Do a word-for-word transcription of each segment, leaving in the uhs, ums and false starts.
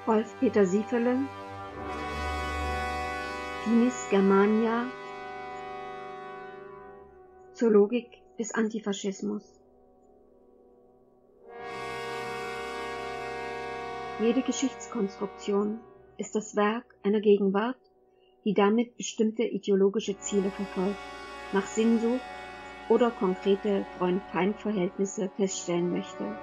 Rolf-Peter Siefele, Finis Germania zur Logik des Antifaschismus. Jede Geschichtskonstruktion ist das Werk einer Gegenwart, die damit bestimmte ideologische Ziele verfolgt, nach Sinnsucht oder konkrete Freund-Feind-Verhältnisse feststellen möchte.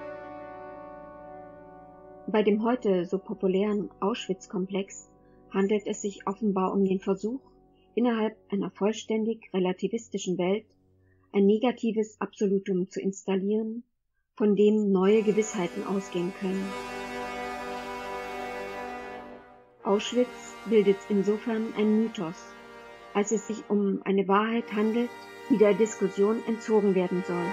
Bei dem heute so populären Auschwitz-Komplex handelt es sich offenbar um den Versuch, innerhalb einer vollständig relativistischen Welt ein negatives Absolutum zu installieren, von dem neue Gewissheiten ausgehen können. Auschwitz bildet insofern einen Mythos, als es sich um eine Wahrheit handelt, die der Diskussion entzogen werden soll.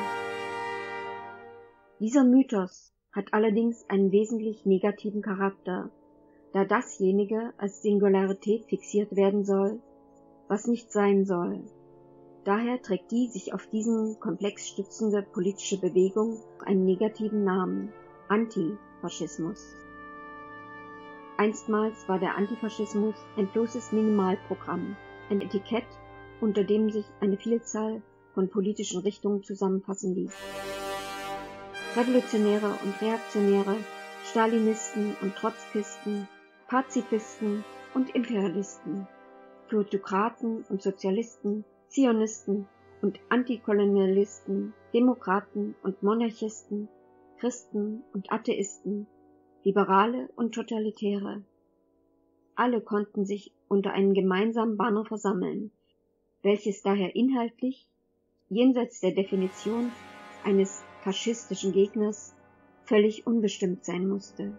Dieser Mythos hat allerdings einen wesentlich negativen Charakter, da dasjenige als Singularität fixiert werden soll, was nicht sein soll. Daher trägt die sich auf diesen Komplex stützende politische Bewegung einen negativen Namen: Antifaschismus. Einstmals war der Antifaschismus ein bloßes Minimalprogramm, ein Etikett, unter dem sich eine Vielzahl von politischen Richtungen zusammenfassen ließ. Revolutionäre und Reaktionäre, Stalinisten und Trotzkisten, Pazifisten und Imperialisten, Plutokraten und Sozialisten, Zionisten und Antikolonialisten, Demokraten und Monarchisten, Christen und Atheisten, Liberale und Totalitäre. Alle konnten sich unter einen gemeinsamen Banner versammeln, welches daher inhaltlich, jenseits der Definition eines faschistischen Gegners, völlig unbestimmt sein musste.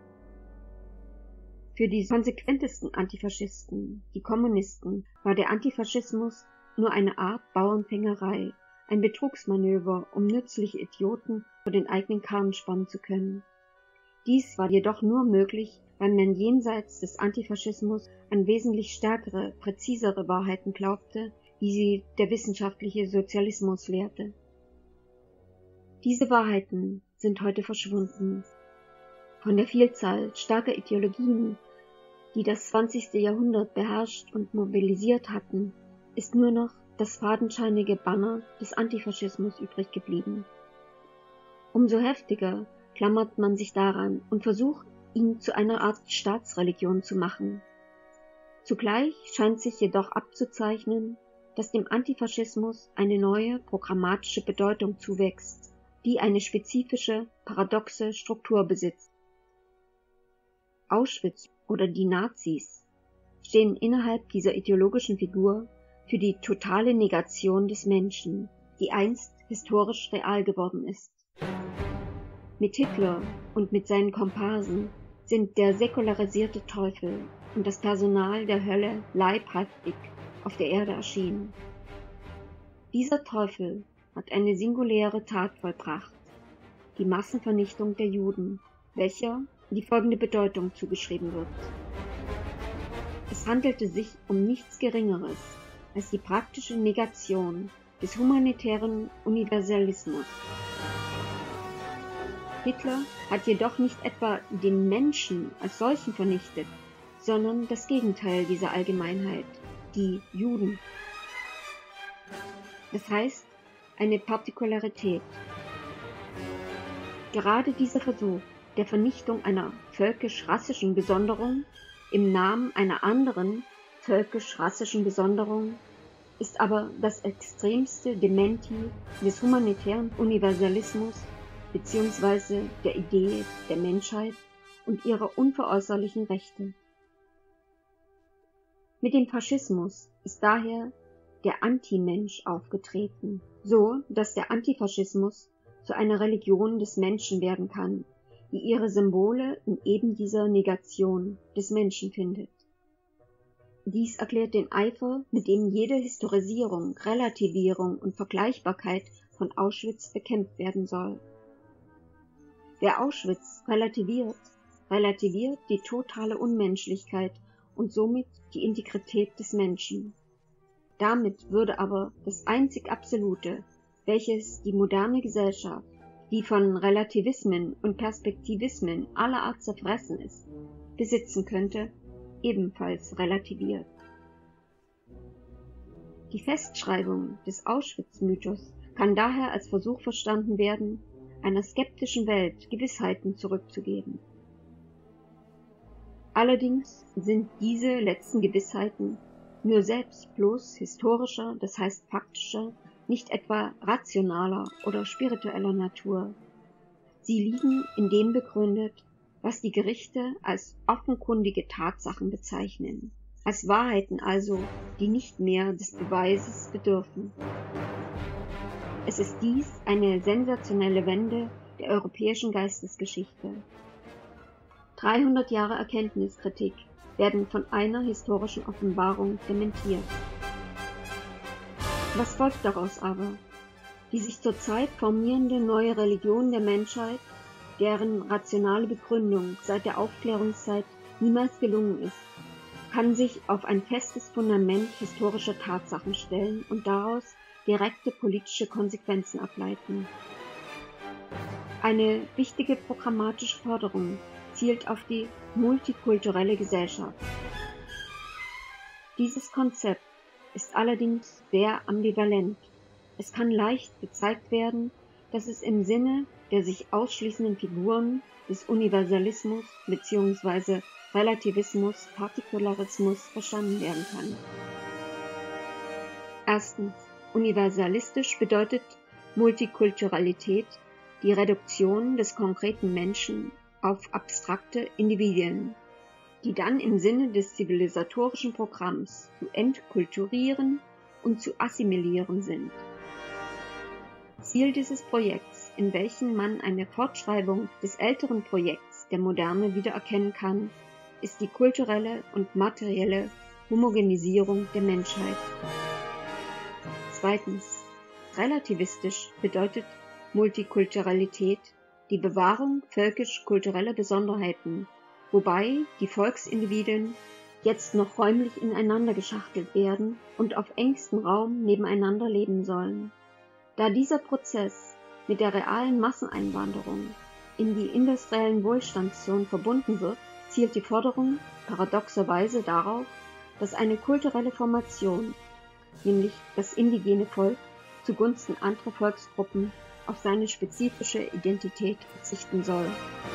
Für die konsequentesten Antifaschisten, die Kommunisten, war der Antifaschismus nur eine Art Bauernfängerei, ein Betrugsmanöver, um nützliche Idioten vor den eigenen Karren spannen zu können. Dies war jedoch nur möglich, weil man jenseits des Antifaschismus an wesentlich stärkere, präzisere Wahrheiten glaubte, wie sie der wissenschaftliche Sozialismus lehrte. Diese Wahrheiten sind heute verschwunden. Von der Vielzahl starker Ideologien, die das zwanzigste Jahrhundert beherrscht und mobilisiert hatten, ist nur noch das fadenscheinige Banner des Antifaschismus übrig geblieben. Umso heftiger klammert man sich daran und versucht, ihn zu einer Art Staatsreligion zu machen. Zugleich scheint sich jedoch abzuzeichnen, dass dem Antifaschismus eine neue programmatische Bedeutung zuwächst, die eine spezifische, paradoxe Struktur besitzt. Auschwitz oder die Nazis stehen innerhalb dieser ideologischen Figur für die totale Negation des Menschen, die einst historisch real geworden ist. Mit Hitler und mit seinen Komparsen sind der säkularisierte Teufel und das Personal der Hölle leibhaftig auf der Erde erschienen. Dieser Teufel hat eine singuläre Tat vollbracht, die Massenvernichtung der Juden, welcher die folgende Bedeutung zugeschrieben wird. Es handelte sich um nichts Geringeres als die praktische Negation des humanitären Universalismus. Hitler hat jedoch nicht etwa den Menschen als solchen vernichtet, sondern das Gegenteil dieser Allgemeinheit, die Juden. Das heißt, eine Partikularität. Gerade dieser Versuch der Vernichtung einer völkisch-rassischen Besonderung im Namen einer anderen völkisch-rassischen Besonderung ist aber das extremste Dementi des humanitären Universalismus bzw. der Idee der Menschheit und ihrer unveräußerlichen Rechte. Mit dem Faschismus ist daher der Antimensch aufgetreten, so dass der Antifaschismus zu einer Religion des Menschen werden kann, die ihre Symbole in eben dieser Negation des Menschen findet. Dies erklärt den Eifer, mit dem jede Historisierung, Relativierung und Vergleichbarkeit von Auschwitz bekämpft werden soll. Wer Auschwitz relativiert, relativiert die totale Unmenschlichkeit und somit die Integrität des Menschen. Damit würde aber das einzig Absolute, welches die moderne Gesellschaft, die von Relativismen und Perspektivismen aller Art zerfressen ist, besitzen könnte, ebenfalls relativiert. Die Festschreibung des Auschwitz-Mythos kann daher als Versuch verstanden werden, einer skeptischen Welt Gewissheiten zurückzugeben. Allerdings sind diese letzten Gewissheiten nur selbst bloß historischer, das heißt faktischer, nicht etwa rationaler oder spiritueller Natur. Sie liegen in dem begründet, was die Gerichte als offenkundige Tatsachen bezeichnen, als Wahrheiten also, die nicht mehr des Beweises bedürfen. Es ist dies eine sensationelle Wende der europäischen Geistesgeschichte. dreihundert Jahre Erkenntniskritik werden von einer historischen Offenbarung dementiert. Was folgt daraus aber? Die sich zurzeit formierende neue Religion der Menschheit, deren rationale Begründung seit der Aufklärungszeit niemals gelungen ist, kann sich auf ein festes Fundament historischer Tatsachen stellen und daraus direkte politische Konsequenzen ableiten. Eine wichtige programmatische Forderung zielt auf die multikulturelle Gesellschaft. Dieses Konzept ist allerdings sehr ambivalent. Es kann leicht gezeigt werden, dass es im Sinne der sich ausschließenden Figuren des Universalismus bzw. Relativismus, Partikularismus verstanden werden kann. Erstens. Universalistisch bedeutet Multikulturalität die Reduktion des konkreten Menschen auf abstrakte Individuen, die dann im Sinne des zivilisatorischen Programms zu entkulturieren und zu assimilieren sind. Ziel dieses Projekts, in welchem man eine Fortschreibung des älteren Projekts der Moderne wiedererkennen kann, ist die kulturelle und materielle Homogenisierung der Menschheit. Zweitens. Relativistisch bedeutet Multikulturalität die Bewahrung völkisch-kultureller Besonderheiten, wobei die Volksindividuen jetzt noch räumlich ineinander geschachtelt werden und auf engstem Raum nebeneinander leben sollen. Da dieser Prozess mit der realen Masseneinwanderung in die industriellen Wohlstandszonen verbunden wird, zielt die Forderung paradoxerweise darauf, dass eine kulturelle Formation, nämlich das indigene Volk, zugunsten anderer Volksgruppen auf seine spezifische Identität verzichten soll.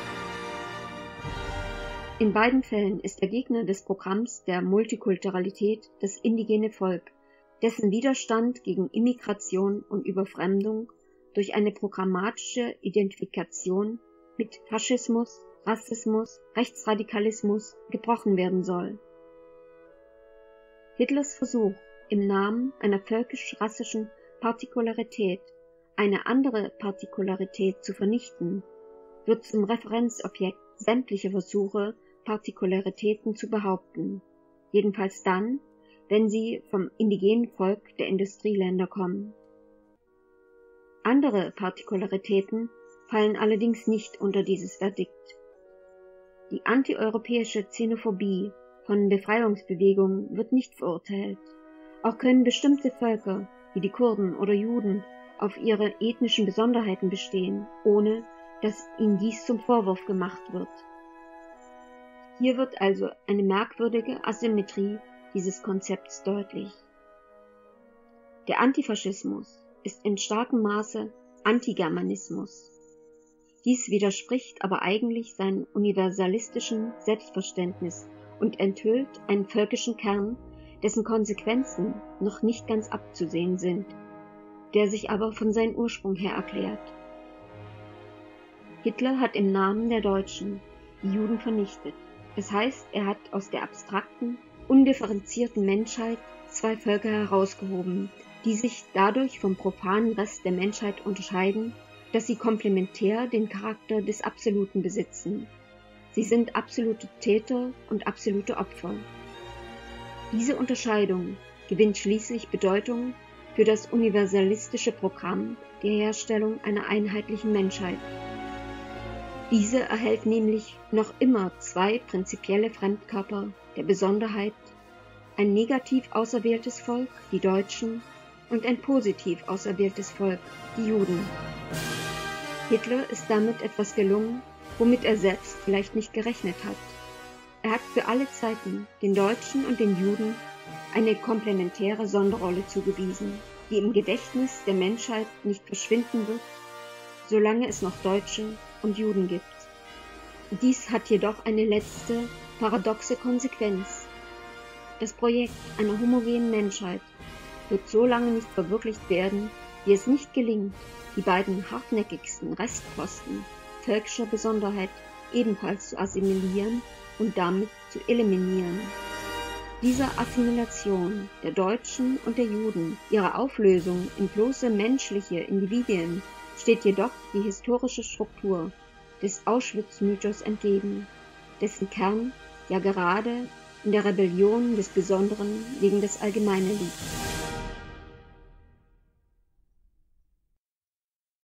In beiden Fällen ist der Gegner des Programms der Multikulturalität das indigene Volk, dessen Widerstand gegen Immigration und Überfremdung durch eine programmatische Identifikation mit Faschismus, Rassismus, Rechtsradikalismus gebrochen werden soll. Hitlers Versuch, im Namen einer völkisch-rassischen Partikularität eine andere Partikularität zu vernichten, wird zum Referenzobjekt sämtlicher Versuche, Partikularitäten zu behaupten, jedenfalls dann, wenn sie vom indigenen Volk der Industrieländer kommen. Andere Partikularitäten fallen allerdings nicht unter dieses Verdikt. Die antieuropäische Xenophobie von Befreiungsbewegungen wird nicht verurteilt. Auch können bestimmte Völker, wie die Kurden oder Juden, auf ihre ethnischen Besonderheiten bestehen, ohne dass ihnen dies zum Vorwurf gemacht wird. Hier wird also eine merkwürdige Asymmetrie dieses Konzepts deutlich. Der Antifaschismus ist in starkem Maße Antigermanismus. Dies widerspricht aber eigentlich seinem universalistischen Selbstverständnis und enthüllt einen völkischen Kern, dessen Konsequenzen noch nicht ganz abzusehen sind, der sich aber von seinem Ursprung her erklärt. Hitler hat im Namen der Deutschen die Juden vernichtet. Das heißt, er hat aus der abstrakten, undifferenzierten Menschheit zwei Völker herausgehoben, die sich dadurch vom profanen Rest der Menschheit unterscheiden, dass sie komplementär den Charakter des Absoluten besitzen. Sie sind absolute Täter und absolute Opfer. Diese Unterscheidung gewinnt schließlich Bedeutung für das universalistische Programm der Herstellung einer einheitlichen Menschheit. Diese erhält nämlich noch immer zwei prinzipielle Fremdkörper der Besonderheit, ein negativ auserwähltes Volk, die Deutschen, und ein positiv auserwähltes Volk, die Juden. Hitler ist damit etwas gelungen, womit er selbst vielleicht nicht gerechnet hat. Er hat für alle Zeiten den Deutschen und den Juden eine komplementäre Sonderrolle zugewiesen, die im Gedächtnis der Menschheit nicht verschwinden wird, solange es noch Deutsche und Juden gibt. Dies hat jedoch eine letzte, paradoxe Konsequenz. Das Projekt einer homogenen Menschheit wird so lange nicht verwirklicht werden, wie es nicht gelingt, die beiden hartnäckigsten Restposten völkischer Besonderheit ebenfalls zu assimilieren und damit zu eliminieren. Dieser Assimilation der Deutschen und der Juden, ihrer Auflösung in bloße menschliche Individuen, steht jedoch die historische Struktur des Auschwitz-Mythos entgegen, dessen Kern ja gerade in der Rebellion des Besonderen gegen das Allgemeine liegt.